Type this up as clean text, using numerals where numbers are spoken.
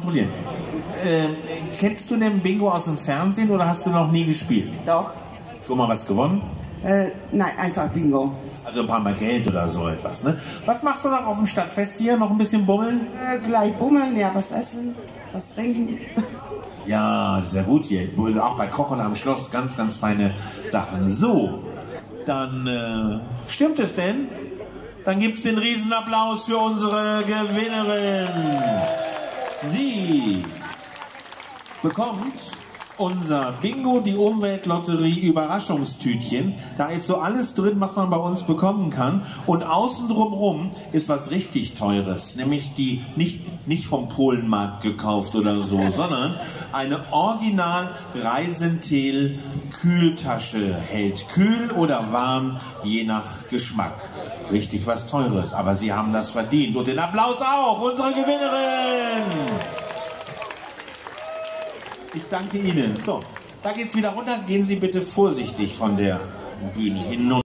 kontrollieren. Kennst du den Bingo aus dem Fernsehen oder hast du noch nie gespielt? Doch. Schon mal was gewonnen? Nein, einfach Bingo. Also ein paar Mal Geld oder so etwas, ne? Was machst du noch auf dem Stadtfest hier? Noch ein bisschen bummeln? Gleich bummeln, ja, was essen, was trinken. Ja, sehr gut hier. Auch bei Kochen am Schloss ganz, ganz feine Sachen. So, dann stimmt es denn? Dann gibt es den Riesenapplaus für unsere Gewinnerin. Sie bekommt unser Bingo, die Umweltlotterie Überraschungstütchen. Da ist so alles drin, was man bei uns bekommen kann. Und außen drumherum ist was richtig Teures, nämlich die nicht vom Polenmarkt gekauft oder so, sondern eine Original Reisentel Kühltasche. Hält kühl oder warm, je nach Geschmack. Richtig was Teures, aber Sie haben das verdient. Und den Applaus auch, unsere Gewinnerin! Ich danke Ihnen. So, da geht's wieder runter. Gehen Sie bitte vorsichtig von der Bühne hinunter.